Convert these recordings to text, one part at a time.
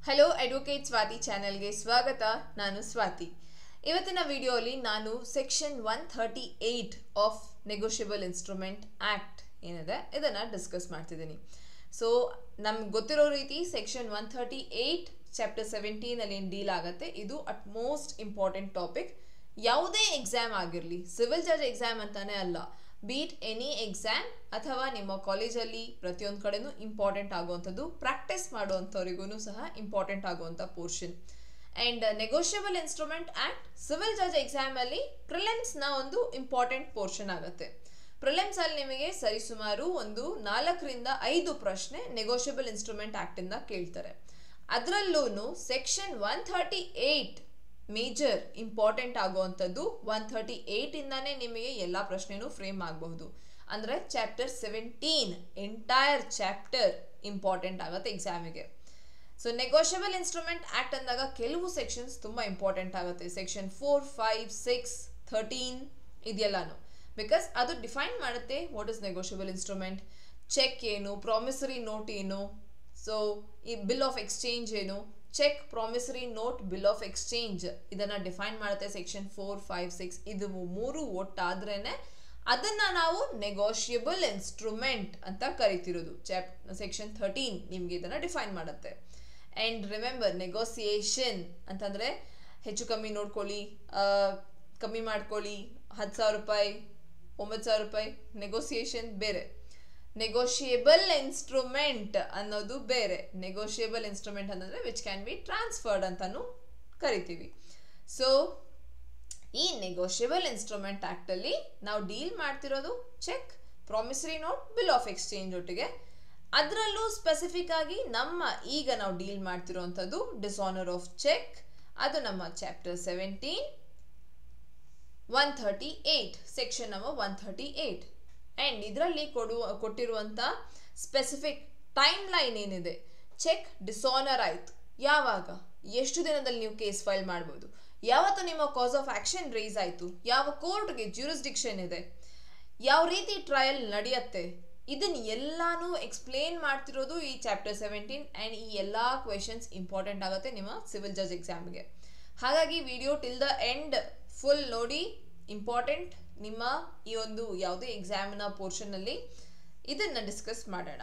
Hello advocate Swati ಚಾನೆಲ್ಗೆ ಸ್ವಾಗತ. ನಾನು ಸ್ವಾತಿ. ಇವತ್ತಿನ ವಿಡಿಯೋಲಿ ನಾನು section 138 of negotiable instrument act ಏನಿದೆ ಇದನ್ನು ಡಿಸ್ಕಸ್ ಮಾಡ್ತಿದ್ದೀನಿ. ಸೊ ನಮ್ಗೆ ಗೊತ್ತಿರೋ ರೀತಿ ಸೆಕ್ಷನ್ 138 ಚಾಪ್ಟರ್ 17 ಅಲ್ಲಿ ಏನು ಡೀಲ್ ಆಗುತ್ತೆ, ಇದು ಅಟ್ ಮೋಸ್ಟ್ ಇಂಪಾರ್ಟೆಂಟ್ ಟಾಪಿಕ್. ಯಾವುದೇ ಎಕ್ಸಾಮ್ ಆಗಿರಲಿ, ಸಿವಿಲ್ ಜಡ್ಜ್ ಎಕ್ಸಾಮ್ ಅಂತಾನೆ ಅಲ್ಲ, ಬೀಟ್ ಎನಿ ಎಕ್ಸಾಮ್ ಅಥವಾ ನಿಮ್ಮ ಕಾಲೇಜಲ್ಲಿ ಪ್ರತಿಯೊಂದು ಕಡೆನೂ ಇಂಪಾರ್ಟೆಂಟ್ ಆಗುವಂಥದ್ದು, ಪ್ರಾಕ್ಟೀಸ್ ಮಾಡುವಂಥವ್ರಿಗೂ ಸಹ ಇಂಪಾರ್ಟೆಂಟ್ ಆಗುವಂಥ portion. And negotiable instrument act civil judge ಎಕ್ಸಾಮಲ್ಲಿ ಪ್ರಿಲಿಮ್ಸ್ನ ಒಂದು ಇಂಪಾರ್ಟೆಂಟ್ ಪೋರ್ಷನ್ ಆಗುತ್ತೆ. ಪ್ರಿಲಿಮ್ಸಲ್ಲಿ ನಿಮಗೆ ಸರಿಸುಮಾರು ಒಂದು 4ರಿಂದ 5 ಪ್ರಶ್ನೆ ನೆಗೋಷಿಯಬಲ್ ಇನ್ಸ್ಟ್ರೂಮೆಂಟ್ ಆ್ಯಕ್ಟಿಂದ ಕೇಳ್ತಾರೆ. ಅದರಲ್ಲೂ ಸೆಕ್ಷನ್ 138 ಮೇಜರ್ ಇಂಪಾರ್ಟೆಂಟ್ ಆಗುವಂಥದ್ದು. 138 ಇಂದಾನೇ ನಿಮಗೆ ಎಲ್ಲ ಪ್ರಶ್ನೆನೂ ಫ್ರೇಮ್ ಆಗಬಹುದು. ಅಂದರೆ ಚಾಪ್ಟರ್ 17 ಎಂಟೈರ್ ಚಾಪ್ಟರ್ ಇಂಪಾರ್ಟೆಂಟ್ ಆಗುತ್ತೆ ಎಕ್ಸಾಮಿಗೆ. ಸೊ ನೆಗೋಷಿಯಬಲ್ ಇನ್ಸ್ಟ್ರೂಮೆಂಟ್ ಆ್ಯಕ್ಟ್ ಅಂದಾಗ ಕೆಲವು ಸೆಕ್ಷನ್ಸ್ ತುಂಬ ಇಂಪಾರ್ಟೆಂಟ್ ಆಗುತ್ತೆ. ಸೆಕ್ಷನ್ 4, 5, 6, 13 ಇದೆಲ್ಲನೂ, ಬಿಕಾಸ್ ಅದು ಡಿಫೈನ್ ಮಾಡುತ್ತೆ what is negotiable instrument, cheque ಏನು, ಪ್ರಾಮಿಸರಿ ನೋಟ್ ಏನು, ಸೊ ಈ ಬಿಲ್ ಆಫ್ ಎಕ್ಸ್ಚೇಂಜ್ ಏನು, cheque, promissory note, bill of exchange ಇದನ್ನು ಡಿಫೈನ್ ಮಾಡುತ್ತೆ ಸೆಕ್ಷನ್ 4, 5, 6. ಇದು 3 ಒಟ್ಟಾದ್ರೇ ಅದನ್ನು ನಾವು ನೆಗೋಷಿಯಬಲ್ ಇನ್ಸ್ಟ್ರೂಮೆಂಟ್ ಅಂತ ಕರಿತಿರೋದು. ಸೆಕ್ಷನ್ 13 ನಿಮಗೆ ಇದನ್ನು ಡಿಫೈನ್ ಮಾಡುತ್ತೆ. ಆ್ಯಂಡ್ ರಿಮೆಂಬರ್, ನೆಗೋಸಿಯೇಷನ್ ಅಂತಂದರೆ ಹೆಚ್ಚು ಕಮ್ಮಿ ನೋಡ್ಕೊಳ್ಳಿ, ಕಮ್ಮಿ ಮಾಡ್ಕೊಳ್ಳಿ, 10,000 ರೂಪಾಯಿ, 9,000 ರೂಪಾಯಿ, ನೆಗೋಸಿಯೇಷನ್ ಬೇರೆ. ನೆಗೋಷಿಯಬಲ್ ಇನ್ಸ್ಟ್ರೂಮೆಂಟ್ ಅನ್ನೋದು ಬೇರೆ. ನೆಗೋಷಿಯಬಲ್ ಇನ್ಸ್ಟ್ರೂಮೆಂಟ್ ಅನ್ನೋದ್ರೆ ವಿಚ್ ಕ್ಯಾನ್ ಬಿ ಟ್ರಾನ್ಸ್ಫರ್ಡ್ ಅಂತಾನು ಕರಿತೀವಿ. ಸೊ ಈ ನೆಗೋಷಿಯಬಲ್ ಇನ್ಸ್ಟ್ರೂಮೆಂಟ್ ಆ್ಯಕ್ಟಲ್ಲಿ ನಾವು ಡೀಲ್ ಮಾಡ್ತಿರೋದು cheque, promissory note, bill of exchange ಒಟ್ಟಿಗೆ. ಅದರಲ್ಲೂ ಸ್ಪೆಸಿಫಿಕ್ ಆಗಿ ಈಗ ನಾವು ಡೀಲ್ ಮಾಡ್ತಿರೋವಂಥದ್ದು ಡಿಸಾನರ್ ಆಫ್ ಚೆಕ್. ಅದು ನಮ್ಮ ಚಾಪ್ಟರ್ 17 138 ಸೆಕ್ಷನ್ ನಂಬರ್ 138. ಆ್ಯಂಡ್ ಇದರಲ್ಲಿ ಕೊಟ್ಟಿರುವಂಥ ಸ್ಪೆಸಿಫಿಕ್ ಟೈಮ್ ಲೈನ್ ಏನಿದೆ, ಚೆಕ್ ಡಿಸಾನರ್ ಆಯಿತು ಯಾವಾಗ, ಎಷ್ಟು ದಿನದಲ್ಲಿ ನೀವು ಕೇಸ್ ಫೈಲ್ ಮಾಡ್ಬೋದು, ಯಾವತ್ತು ನಿಮ್ಮ ಕಾಸ್ ಆಫ್ ಆ್ಯಕ್ಷನ್ ರೇಸ್ ಆಯಿತು, ಯಾವ ಕೋರ್ಟ್ಗೆ ಜ್ಯೂರಿಸ್ಡಿಕ್ಷನ್ ಇದೆ, ಯಾವ ರೀತಿ ಟ್ರಯಲ್ ನಡೆಯುತ್ತೆ, ಇದನ್ನು ಎಲ್ಲಾನು ಎಕ್ಸ್ಪ್ಲೇನ್ ಮಾಡ್ತಿರೋದು ಈ ಚಾಪ್ಟರ್ 17. ಆ್ಯಂಡ್ ಈ ಎಲ್ಲ ಕ್ವೆಶನ್ಸ್ ಇಂಪಾರ್ಟೆಂಟ್ ಆಗುತ್ತೆ ನಿಮ್ಮ ಸಿವಿಲ್ ಜಡ್ಜ್ ಎಕ್ಸಾಮ್ಗೆ. ಹಾಗಾಗಿ video till the end full ನೋಡಿ, ಇಂಪಾರ್ಟೆಂಟ್ ನಿಮ್ಮ ಈ ಒಂದು ಯಾವುದೇ ಎಕ್ಸಾಮಿನ ಪೋರ್ಷನ್ನಲ್ಲಿ ಇದನ್ನು ಡಿಸ್ಕಸ್ ಮಾಡೋಣ.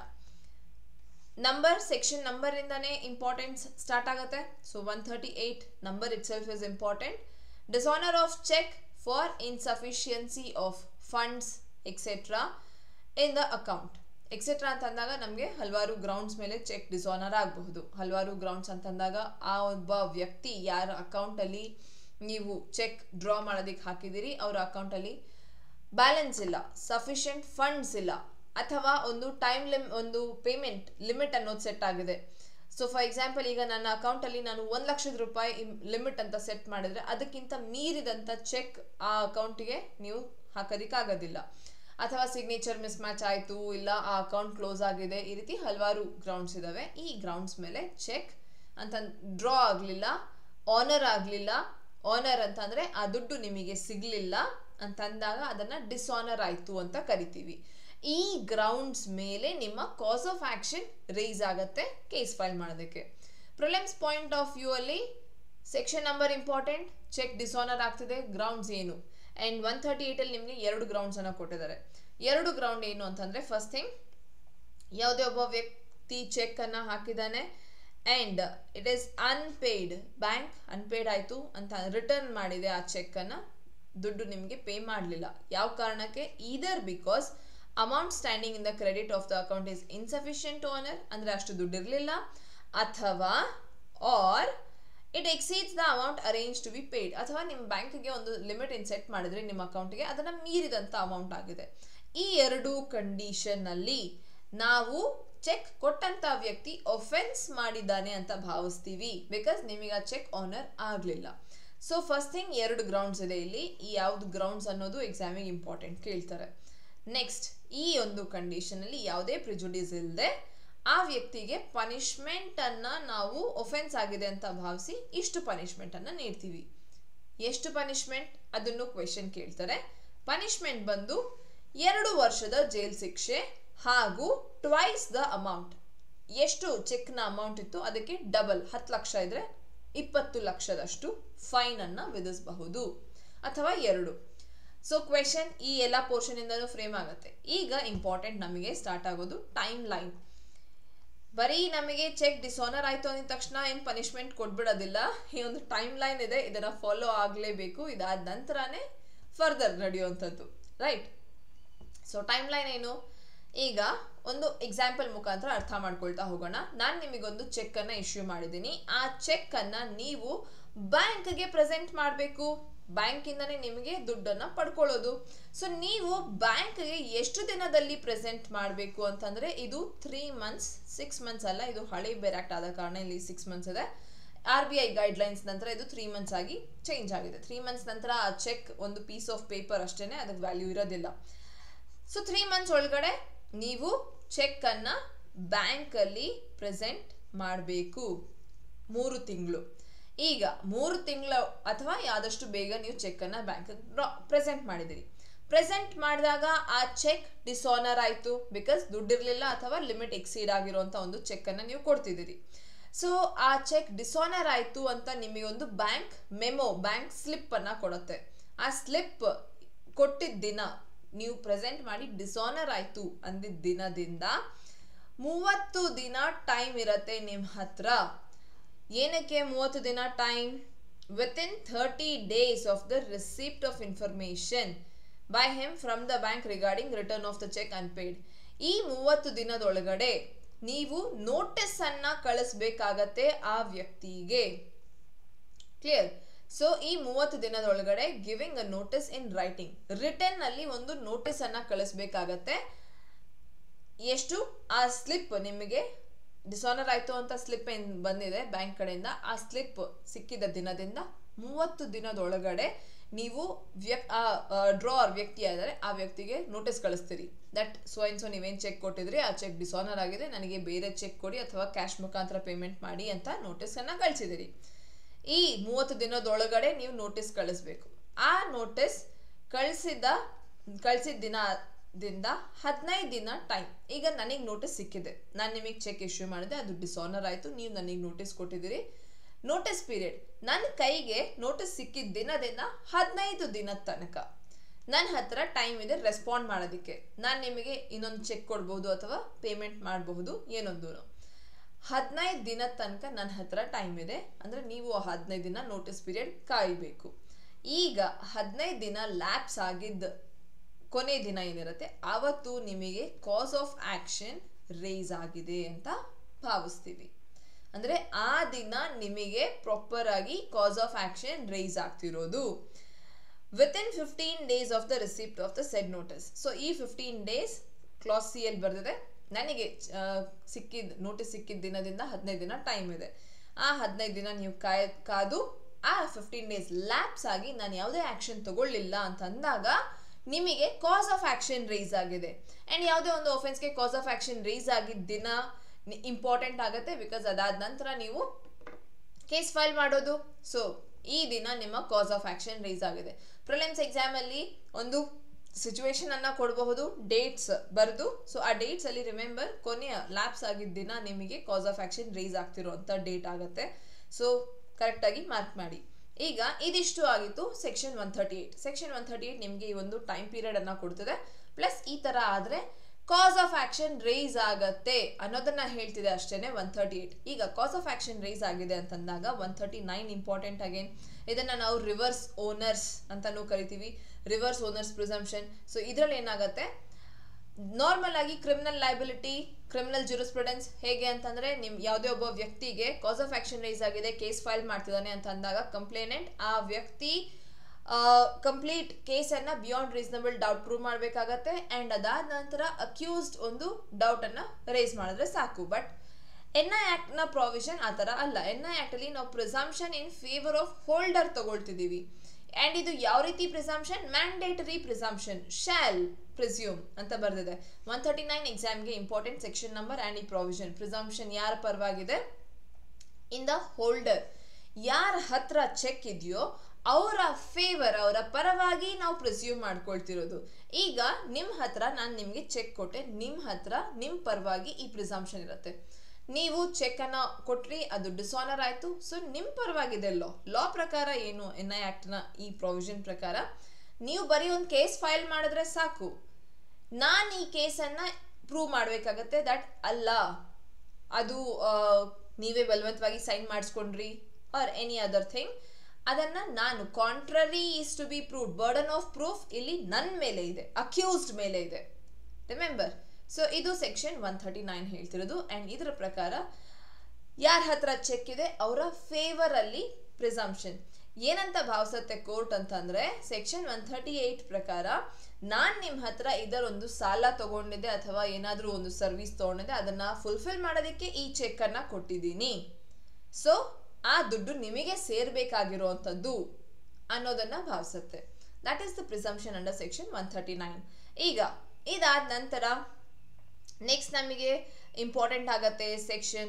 ಸೆಕ್ಷನ್ ನಂಬರಿಂದನೇ ಇಂಪಾರ್ಟೆನ್ಸ್ ಸ್ಟಾರ್ಟ್ ಆಗುತ್ತೆ. So 138 number itself is important. Dishonour of cheque for insufficiency of funds etcetera in the account. Etcetera ಅಂತಂದಾಗ ನಮಗೆ ಹಲವಾರು ಗ್ರೌಂಡ್ಸ್ ಮೇಲೆ ಚೆಕ್ ಡಿಸಾನರ್ ಆಗಬಹುದು. ಹಲವಾರು ಗ್ರೌಂಡ್ಸ್ ಅಂತಂದಾಗ ಆ ಒಬ್ಬ ವ್ಯಕ್ತಿ ಯಾರ ಅಕೌಂಟಲ್ಲಿ ನೀವು ಚೆಕ್ ಡ್ರಾ ಮಾಡೋದಕ್ಕೆ ಹಾಕಿದ್ದೀರಿ ಅವರ ಅಕೌಂಟಲ್ಲಿ ಬ್ಯಾಲೆನ್ಸ್ ಇಲ್ಲ, ಸಫಿಷಿಯೆಂಟ್ ಫಂಡ್ಸ್ ಇಲ್ಲ, ಅಥವಾ ಒಂದು ಒಂದು ಪೇಮೆಂಟ್ ಲಿಮಿಟ್ ಅನ್ನೋದು ಸೆಟ್ ಆಗಿದೆ. ಸೊ ಫಾರ್ ಎಕ್ಸಾಂಪಲ್, ಈಗ ನನ್ನ ಅಕೌಂಟಲ್ಲಿ ನಾನು 1,00,000 ರೂಪಾಯಿ ಲಿಮಿಟ್ ಅಂತ ಸೆಟ್ ಮಾಡಿದ್ರೆ ಅದಕ್ಕಿಂತ ಮೀರಿದಂಥ ಚೆಕ್ ಆ ಅಕೌಂಟಿಗೆ ನೀವು ಹಾಕೋದಕ್ಕಾಗೋದಿಲ್ಲ. ಅಥವಾ ಸಿಗ್ನೇಚರ್ ಮಿಸ್ ಮ್ಯಾಚ್ ಆಯಿತು, ಇಲ್ಲ ಆ ಅಕೌಂಟ್ ಕ್ಲೋಸ್ ಆಗಿದೆ, ಈ ರೀತಿ ಹಲವಾರು ಗ್ರೌಂಡ್ಸ್ ಇದ್ದಾವೆ. ಈ ಗ್ರೌಂಡ್ಸ್ ಮೇಲೆ ಚೆಕ್ ಅಂತ ಡ್ರಾ ಆಗಲಿಲ್ಲ, ಆನರ್ ಆಗಲಿಲ್ಲ, ಆನರ್ ಅಂತಂದರೆ ಆ ದುಡ್ಡು ನಿಮಗೆ ಸಿಗಲಿಲ್ಲ ಅಂತಂದಾಗ ಅದನ್ನು ಡಿಸಾನರ್ ಆಯಿತು ಅಂತ ಕರಿತೀವಿ. ಈ ಗ್ರೌಂಡ್ಸ್ ಮೇಲೆ ನಿಮ್ಮ ಕಾಸ್ ಆಫ್ ಆ್ಯಕ್ಷನ್ ರೇಸ್ ಆಗುತ್ತೆ ಕೇಸ್ ಫೈಲ್ ಮಾಡೋದಕ್ಕೆ. ಪ್ರಿಲಿಮ್ಸ್ ಪಾಯಿಂಟ್ ಆಫ್ ವ್ಯೂ ಅಲ್ಲಿ section number important, cheque dishonour ಆಗ್ತಿದೆ, ಗ್ರೌಂಡ್ಸ್ ಏನು. ಆ್ಯಂಡ್ 138 ಅಲ್ಲಿ ನಿಮಗೆ 2 ಗ್ರೌಂಡ್ಸನ್ನು ಕೊಟ್ಟಿದ್ದಾರೆ. 2 ಗ್ರೌಂಡ್ ಏನು ಅಂತಂದರೆ, ಫಸ್ಟ್ ಥಿಂಗ್, ಯಾವುದೇ ಒಬ್ಬ ವ್ಯಕ್ತಿ ಚೆಕ್ಕನ್ನು ಹಾಕಿದ್ದಾನೆ and it is unpaid, bank unpaid ಆಯಿತು ಅಂತ ರಿಟರ್ನ್ ಮಾಡಿದೆ ಆ ಚೆಕ್ಕನ್ನು, ದುಡ್ಡು ನಿಮಗೆ ಪೇ ಮಾಡಲಿಲ್ಲ. ಯಾವ ಕಾರಣಕ್ಕೆ? Either because amount standing in the credit of the account is insufficient to honour, ಅಂದರೆ ಅಷ್ಟು ದುಡ್ಡು ಇರಲಿಲ್ಲ, ಅಥವಾ or it exceeds the amount arrange to be paid, ಅಥವಾ ನಿಮ್ಮ ಬ್ಯಾಂಕಿಗೆ ಒಂದು ಲಿಮಿಟ್ ಸೆಟ್ ಮಾಡಿದ್ರೆ ನಿಮ್ಮ ಅಕೌಂಟಿಗೆ ಅದನ್ನು ಮೀರಿದಂಥ ಅಮೌಂಟ್ ಆಗಿದೆ. ಈ 2 ಕಂಡೀಷನ್ನಲ್ಲಿ ನಾವು ಚೆಕ್ ಕೊಟ್ಟಂಥ ವ್ಯಕ್ತಿ ಒಫೆನ್ಸ್ ಮಾಡಿದ್ದಾನೆ ಅಂತ ಭಾವಿಸ್ತೀವಿ, ಬಿಕಾಸ್ ನಿಮಗೆ ಆ ಚೆಕ್ ಆನರ್ ಆಗಲಿಲ್ಲ. ಸೊ ಫಸ್ಟ್ ಥಿಂಗ್ 2 ಗ್ರೌಂಡ್ಸ್ ಇದೆ ಇಲ್ಲಿ. ಈ ಯಾವುದು ಗ್ರೌಂಡ್ಸ್ ಅನ್ನೋದು ಎಕ್ಸಾಮಿಗೆ ಇಂಪಾರ್ಟೆಂಟ್ ಕೇಳ್ತಾರೆ. ನೆಕ್ಸ್ಟ್, ಈ ಒಂದು ಕಂಡೀಷನಲ್ಲಿ ಯಾವುದೇ ಪ್ರಿಜುಡಿಸ್ ಇಲ್ಲದೆ ಆ ವ್ಯಕ್ತಿಗೆ ಪನಿಷ್ಮೆಂಟನ್ನು ನಾವು ಒಫೆನ್ಸ್ ಆಗಿದೆ ಅಂತ ಭಾವಿಸಿ ಇಷ್ಟು ಪನಿಷ್ಮೆಂಟನ್ನು ನೀಡ್ತೀವಿ. ಎಷ್ಟು ಪನಿಷ್ಮೆಂಟ್ ಅದನ್ನು ಕ್ವೆಶನ್ ಕೇಳ್ತಾರೆ. ಪನಿಷ್ಮೆಂಟ್ ಬಂದು 2 ವರ್ಷದ ಜೈಲ್ ಶಿಕ್ಷೆ ಹಾಗೂ ಟ್ವೈಸ್ ದ ಅಮೌಂಟ್, ಎಷ್ಟು ಚೆಕ್ನ ಅಮೌಂಟ್ ಇತ್ತು ಅದಕ್ಕೆ ಡಬಲ್ 10 ಲಕ್ಷ ಇದ್ರೆ 20 ಲಕ್ಷದಷ್ಟು ಫೈನ್ ಅನ್ನ ವಿಧಿಸಬಹುದು ಅಥವಾ 2. ಸೊ ಕ್ವೆಶನ್ ಈ ಎಲ್ಲ ಪೋರ್ಷನ್ ಇಂದನೂ ಫ್ರೇಮ್ ಆಗುತ್ತೆ. ಈಗ ಇಂಪಾರ್ಟೆಂಟ್ ನಮಗೆ ಸ್ಟಾರ್ಟ್ ಆಗೋದು ಟೈಮ್ ಲೈನ್. ಬರೀ ನಮಗೆ ಚೆಕ್ ಡಿಸಾನರ್ ಆಯ್ತು ಅಂದ ತಕ್ಷಣ ಏನು ಪನಿಷ್ಮೆಂಟ್ ಕೊಟ್ಬಿಡೋದಿಲ್ಲ. ಈ ಒಂದು ಟೈಮ್ ಲೈನ್ ಇದೆ, ಇದನ್ನ ಫಾಲೋ ಆಗಲೇಬೇಕು. ಇದಾದ ನಂತರನೇ ಫರ್ದರ್ ನಡೆಯುವಂಥದ್ದು, ರೈಟ್? ಸೊ ಟೈಮ್ ಲೈನ್ ಏನು? ಈಗ ಒಂದು ಎಕ್ಸಾಂಪಲ್ ಮುಖಾಂತರ ಅರ್ಥ ಮಾಡ್ಕೊಳ್ತಾ ಹೋಗೋಣ. ನಾನು ನಿಮಗೊಂದು ಚೆಕ್ ಅನ್ನ ಇಶ್ಯೂ ಮಾಡಿದ್ದೀನಿ. ಆ ಚೆಕ್ ಅನ್ನ ನೀವು ಬ್ಯಾಂಕ್ಗೆ ಪ್ರೆಸೆಂಟ್ ಮಾಡಬೇಕು. ಬ್ಯಾಂಕಿಂದನೇ ನಿಮಗೆ ದುಡ್ಡನ್ನ ಪಡ್ಕೊಳ್ಳೋದು. ಸೊ ನೀವು ಬ್ಯಾಂಕ್ಗೆ ಎಷ್ಟು ದಿನದಲ್ಲಿ ಪ್ರೆಸೆಂಟ್ ಮಾಡಬೇಕು ಅಂತಂದ್ರೆ ಇದು 3 months, 6 months ಅಲ್ಲ. ಇದು ಹಳೆ ಬೇರೆ ಆಕ್ಟ್ ಆದ ಕಾರಣ ಇಲ್ಲಿ 6 months ಇದೆ. RBI ಗೈಡ್ಲೈನ್ಸ್ ನಂತರ ಇದು 3 months ಆಗಿ ಚೇಂಜ್ ಆಗಿದೆ. 3 months ನಂತರ ಆ ಚೆಕ್ ಒಂದು ಪೀಸ್ ಆಫ್ ಪೇಪರ್ ಅಷ್ಟೇನೆ, ಅದಕ್ಕೆ ವ್ಯಾಲ್ಯೂ ಇರೋದಿಲ್ಲ. ಸೊ 3 months ಒಳಗಡೆ ನೀವು ಚೆಕ್ ಅನ್ನ ಬ್ಯಾಂಕ್ ಅಲ್ಲಿ ಪ್ರೆಸೆಂಟ್ ಮಾಡಬೇಕು. 3 ತಿಂಗಳು. ಈಗ 3 ತಿಂಗಳು ಅಥವಾ ಆದಷ್ಟು ಬೇಗ ನೀವು ಚೆಕ್ ಅನ್ನ ಬ್ಯಾಂಕ್ ಪ್ರೆಸೆಂಟ್ ಮಾಡಿದಿರಿ. ಪ್ರೆಸೆಂಟ್ ಮಾಡಿದಾಗ ಆ ಚೆಕ್ ಡಿಸಾನರ್ ಆಯ್ತು, ಬಿಕಾಸ್ ದುಡ್ಡಿರ್ಲಿಲ್ಲ ಅಥವಾ ಲಿಮಿಟ್ ಎಕ್ಸೀಡ್ ಆಗಿರುವಂತ ಒಂದು ಚೆಕ್ ಅನ್ನ ನೀವು ಕೊಡ್ತಿದ್ದೀರಿ. ಸೊ ಆ ಚೆಕ್ ಡಿಸಾನರ್ ಆಯ್ತು ಅಂತ ನಿಮಗೆ ಒಂದು ಬ್ಯಾಂಕ್ ಮೆಮೊ, ಬ್ಯಾಂಕ್ ಸ್ಲಿಪ್ ಅನ್ನ ಕೊಡುತ್ತೆ. ಆ ಸ್ಲಿಪ್ ಕೊಟ್ಟಿದ್ದ ದಿನ, ನೀವು ಪ್ರೆಸೆಂಟ್ ಮಾಡಿ ಡಿಸಾನರ್ ಆಯ್ತು ಅಂದಿದ್ದ ದಿನದಿಂದ 30 ದಿನ ಟೈಮ್ ಇರತ್ತೆ ನಿಮ್ಮ ಹತ್ರ. ಏನಕ್ಕೆ 30 ದಿನ time? within 30 days of the receipt of information by him from the bank regarding return of the check unpaid. ಈ 30 ದಿನದೊಳಗಡೆ ನೀವು ನೋಟಿಸ್ ಅನ್ನ ಕಳಿಸ್ಬೇಕಾಗತ್ತೆ ಆ ವ್ಯಕ್ತಿಗೆ. ಕ್ಲಿಯರ್? ಸೊ ಈ 30 ದಿನದೊಳಗಡೆ giving a notice in writing, written ಅಲ್ಲಿ ಒಂದು ನೋಟಿಸ್ ಅನ್ನ ಕಳಿಸ್ಬೇಕಾಗತ್ತೆ. ಎಷ್ಟು? ಆ ಸ್ಲಿಪ್ ನಿಮಗೆ ಡಿಸಾನರ್ ಆಯ್ತು ಅಂತ ಸ್ಲಿಪ್ ಏನ್ ಬಂದಿದೆ ಬ್ಯಾಂಕ್ ಕಡೆಯಿಂದ, ಆ ಸ್ಲಿಪ್ ಸಿಕ್ಕಿದ ದಿನದಿಂದ 30 ದಿನದೊಳಗಡೆ ನೀವು ಡ್ರಾವರ್ ವ್ಯಕ್ತಿ ಆಗಿದ್ದಾರೆ ಆ ವ್ಯಕ್ತಿಗೆ ನೋಟಿಸ್ ಕಳಿಸ್ತೀರಿ. ದಟ್ ಸೊ ಅಂಡ್ ಸೊ ನೀವೇನು ಚೆಕ್ ಕೊಟ್ಟಿದ್ರಿ ಆ ಚೆಕ್ ಡಿಸಾನರ್ ಆಗಿದೆ, ನನಗೆ ಬೇರೆ ಚೆಕ್ ಕೊಡಿ ಅಥವಾ ಕ್ಯಾಶ್ ಮುಖಾಂತರ ಪೇಮೆಂಟ್ ಮಾಡಿ ಅಂತ ನೋಟಿಸ್ ಅನ್ನ ಕಳಿಸಿದಿರಿ. ಈ 30 ದಿನದೊಳಗಡೆ ನೀವು ನೋಟಿಸ್ ಕಳಿಸ್ಬೇಕು. ಆ ನೋಟಿಸ್ ಕಳಿಸಿದ ದಿನದಿಂದ 15 ದಿನ ಟೈಮ್. ಈಗ ನನಗೆ ನೋಟಿಸ್ ಸಿಕ್ಕಿದೆ, ನಾನು ನಿಮಗೆ ಚೆಕ್ ಇಶ್ಯೂ ಮಾಡಿದೆ, ಅದು ಡಿಸಾನರ್ ಆಯ್ತು, ನೀವು ನನಗೆ ನೋಟಿಸ್ ಕೊಟ್ಟಿದ್ದೀರಿ. ನೋಟಿಸ್ ಪೀರಿಯಡ್, ನನ್ನ ಕೈಗೆ ನೋಟಿಸ್ ಸಿಕ್ಕಿದ ದಿನದಿಂದ 15 ದಿನದ ತನಕ ನನ್ನ ಹತ್ರ ಟೈಮ್ ಇದೆ ರೆಸ್ಪಾಂಡ್ ಮಾಡೋದಕ್ಕೆ. ನಾನು ನಿಮಗೆ ಇನ್ನೊಂದು ಚೆಕ್ ಕೊಡ್ಬೋದು ಅಥವಾ ಪೇಮೆಂಟ್ ಮಾಡಬಹುದು, ಏನೊಂದು 15 ದಿನದ ತನಕ ನನ್ನ ಹತ್ರ ಟೈಮ್ ಇದೆ. ಅಂದರೆ ನೀವು 15 ದಿನ ನೋಟಿಸ್ ಪೀರಿಯಡ್ ಕಾಯಬೇಕು. ಈಗ 15 ದಿನ ಲ್ಯಾಪ್ಸ್ ಆಗಿದ್ದ ಕೊನೆ ದಿನ ಏನಿರುತ್ತೆ ಆವತ್ತು ನಿಮಗೆ ಕಾಸ್ ಆಫ್ ಆಕ್ಷನ್ ರೇಸ್ ಆಗಿದೆ ಅಂತ ಭಾವಿಸ್ತೀವಿ. ಅಂದರೆ ಆ ದಿನ ನಿಮಗೆ ಪ್ರಾಪರ್ ಆಗಿ ಕಾಸ್ ಆಫ್ ಆಕ್ಷನ್ ರೇಸ್ ಆಗ್ತಿರೋದು. Within 15 days of the receipt of the said notice. So ಈ 15 days ಕ್ಲಾಸ್ ಸಿ ಎಲ್ ಬರ್ದಿದೆ, ನನಗೆ ನೋಟಿಸ್ ಸಿಕ್ಕಿದ ದಿನದಿಂದ 15 ದಿನ ಟೈಮ್ ಇದೆ. ಆ 15 ದಿನ ನೀವು ಕಾದು ಆ 15 days ಲ್ಯಾಪ್ಸ್ ಆಗಿ ನಾನು ಯಾವುದೇ ಆಕ್ಷನ್ ತಗೊಳ್ಳಿಲ್ಲ ಅಂತ ಅಂದಾಗ ನಿಮಗೆ ಕಾಸ್ ಆಫ್ ಆಕ್ಷನ್ ರೇಸ್ ಆಗಿದೆ. ಅಂಡ್ ಯಾವುದೇ ಒಂದು ಆಫೆನ್ಸ್ಗೆ ಕಾಸ್ ಆಫ್ ಆಕ್ಷನ್ ರೇಸ್ ಆಗಿದ್ದ ದಿನ ಇಂಪಾರ್ಟೆಂಟ್ ಆಗುತ್ತೆ, ಬಿಕಾಸ್ ಅದಾದ ನಂತರ ನೀವು ಕೇಸ್ ಫೈಲ್ ಮಾಡೋದು. ಸೊ ಈ ದಿನ ನಿಮ್ಮ ಕಾಸ್ ಆಫ್ ಆಕ್ಷನ್ ರೇಸ್ ಆಗಿದೆ. ಪ್ರಿಲಿಮ್ಸ್ ಎಕ್ಸಾಮ್ ಅಲ್ಲಿ ಒಂದು ಸಿಚುವೇಶನ್ ಅನ್ನ ಕೊಡಬಹುದು, ಡೇಟ್ಸ್ ಬರೆದು. ಸೊ ಆ ಡೇಟ್ಸ್ ಅಲ್ಲಿ ರಿಮೆಂಬರ್ ಕೊನೆಯ ಲ್ಯಾಪ್ಸ್ ಆಗಿದ್ದ ದಿನ ನಿಮಗೆ ಕಾಸ್ ಆಫ್ ಆಕ್ಷನ್ ರೇಸ್ ಆಗ್ತಿರೋಂಥ ಡೇಟ್ ಆಗುತ್ತೆ. ಸೊ ಕರೆಕ್ಟ್ ಆಗಿ ಮಾರ್ಕ್ ಮಾಡಿ. ಈಗ ಇದಿಷ್ಟು ಆಗಿತ್ತು ಸೆಕ್ಷನ್ 138. ಸೆಕ್ಷನ್ 138 ನಿಮಗೆ ಈ ಒಂದು ಟೈಮ್ ಪೀರಿಯಡ್ ಅನ್ನ ಕೊಡ್ತದೆ. ಪ್ಲಸ್ ಈ ತರ ಆದ್ರೆ ಕಾಸ್ ಆಫ್ ಆಕ್ಷನ್ ರೇಸ್ ಆಗತ್ತೆ ಅನ್ನೋದನ್ನ ಹೇಳ್ತಿದೆ ಅಷ್ಟೇನೆ 138. ಈಗ ಕಾಸ್ ಆಫ್ ಆಕ್ಷನ್ ರೇಸ್ ಆಗಿದೆ ಅಂತಂದಾಗ 139 ಇಂಪಾರ್ಟೆಂಟ್ ಅಗೇನ್. ಇದನ್ನ ನಾವು ರಿವರ್ಸ್ ಓನರ್ಸ್ ಅಂತಾನೂ ಕರಿತೀವಿ, ರಿವರ್ಸ್ ಓನರ್ಸ್ ಪ್ರಿಸಂಪ್ಷನ್. ಸೊ ಇದ್ರಲ್ಲಿ ಏನಾಗುತ್ತೆ, ನಾರ್ಮಲ್ ಆಗಿ ಕ್ರಿಮಿನಲ್ ಲಯಬಿಲಿಟಿ, ಕ್ರಿಮಿನಲ್ ಜೂರಿಸ್ಪ್ರುಡೆನ್ಸ್ ಹೇಗೆ ಅಂತಂದ್ರೆ ಯಾವುದೇ ಒಬ್ಬ ವ್ಯಕ್ತಿಗೆ ಕಾಸ್ ಆಫ್ ಆಕ್ಷನ್ ರೇಸ್ ಆಗಿದೆ, ಕೇಸ್ ಫೈಲ್ ಮಾಡ್ತಿದ್ದಾನೆ ಅಂತ ಅಂದಾಗ ಕಂಪ್ಲೇನೆಂಟ್ ಆ ವ್ಯಕ್ತಿ ಕಂಪ್ಲೀಟ್ ಕೇಸನ್ನ ಬಿಯಾಂಡ್ ರೀಸನಬಲ್ ಡೌಟ್ ಪ್ರೂವ್ ಮಾಡಬೇಕಾಗತ್ತೆ. ಅಂಡ್ ಅದಾದ ನಂತರ ಅಕ್ಯೂಸ್ಡ್ ಒಂದು ಡೌಟ್ ಅನ್ನ ರೇಸ್ ಮಾಡಿದ್ರೆ ಸಾಕು. ಬಟ್ NI ಆಕ್ಟ್ ನ ಪ್ರಾವಿಷನ್ ಆ ತರ ಅಲ್ಲ. NI ಆಕ್ಟ್ ಅಲ್ಲಿ ನಾವು presumption in favour of holder ತಗೊಳ್ತಿದೀವಿ. ಅಂಡ್ ಇದು ಯಾವ ರೀತಿ presumption? Mandatory presumption, shall presume ಅಂತ ಬರ್ದಿದೆ 139 ಎಕ್ಸಾಮ್ಗೆ ಇಂಪಾರ್ಟೆಂಟ್ ಸೆಕ್ಷನ್ ನಂಬರ್. ಅಂಡ್ ಈ ಪ್ರಾವಿಷನ್ ಪ್ರಿಸಂಪ್ಷನ್ ಯಾರ ಪರವಾಗಿದೆ? In the holder. ಯಾರ ಹತ್ರ ಚೆಕ್ ಇದೆಯೋ ಅವರ ಫೇವರ್, ಅವರ ಪರವಾಗಿ ನಾವು ಪ್ರಿಸ್ಯೂಮ್ ಮಾಡ್ಕೊಳ್ತಿರೋದು. ಈಗ ನಿಮ್ಮ ಹತ್ರ ನಾನು ನಿಮಗೆ ಚೆಕ್ ಕೊಟ್ಟೆ, ನಿಮ್ಮ ಹತ್ರ ನಿಮ್ಮ ಪರವಾಗಿ ಈ ಪ್ರಿಸಂಪ್ಷನ್ ಇರುತ್ತೆ. ನೀವು ಚೆಕ್ ಅನ್ನ ಕೊಟ್ರಿ, ಅದು ಡಿಸಾನರ್ ಆಯ್ತು. ಸೊ ನಿಮ್ ಪರವಾಗಿದೆ ಲಾ ಪ್ರಕಾರ ಏನು NI ಆಕ್ಟ್ ನ ಈ ಪ್ರೊವಿಷನ್ ಪ್ರಕಾರ ನೀವು ಬರೀ ಒಂದು ಕೇಸ್ ಫೈಲ್ ಮಾಡಿದ್ರೆ ಸಾಕು. ನಾನು ಈ ಕೇಸನ್ನ ಪ್ರೂವ್ ಮಾಡಬೇಕಾಗತ್ತೆ ದಟ್ ಅಲ್ಲ ಅದು ನೀವೇ ಬಲವಂತವಾಗಿ ಸೈನ್ ಮಾಡಿಸ್ಕೊಂಡ್ರಿ ಆರ್ ಎನಿ ಅದರ್ ಥಿಂಗ್, ಅದನ್ನ ನಾನು contrary is to be proved, burden of proof ಇಲ್ಲಿ ನನ್ನ ಮೇಲೆ ಇದೆ, ಅಕ್ಯೂಸ್ಡ್ ಮೇಲೆ ಇದೆ. ರಿಮೆಂಬರ್, ಸೊ ಇದು ಸೆಕ್ಷನ್ 139 ಹೇಳ್ತಿರೋದು. ಅಂಡ್ ಇದರ ಪ್ರಕಾರ ಯಾರ ಹತ್ರ ಚೆಕ್ ಇದೆ ಅವರ ಫೇವರ್ ಅಲ್ಲಿ ಪ್ರಿಸಂಪ್ಷನ್ ಏನಂತ ಭಾವಿಸುತ್ತೆ ಕೋರ್ಟ್ ಅಂತಂದ್ರೆ, ಸೆಕ್ಷನ್ 138 ಪ್ರಕಾರ ನಾನ್ ನಿಮ್ ಹತ್ರ ಇದರೊಂದು ಸಾಲ ತಗೊಂಡಿದ್ದೆ ಅಥವಾ ಏನಾದ್ರೂ ಒಂದು ಸರ್ವಿಸ್ ತಗೊಂಡಿದ್ದೆ, ಅದನ್ನ ಫುಲ್ಫಿಲ್ ಮಾಡೋದಕ್ಕೆ ಈ ಚೆಕ್ ಅನ್ನ ಕೊಟ್ಟಿದ್ದೀನಿ. ಸೊ ಆ ದುಡ್ಡು ನಿಮಗೆ ಸೇರ್ಬೇಕಾಗಿರುವಂತದ್ದು ಅನ್ನೋದನ್ನ ಭಾವಿಸುತ್ತೆ. That is the presumption under section 139. ಈಗ ಇದಾದ ನಂತರ ನೆಕ್ಸ್ಟ್ ನಮಗೆ ಇಂಪಾರ್ಟೆಂಟ್ ಆಗತ್ತೆ ಸೆಕ್ಷನ್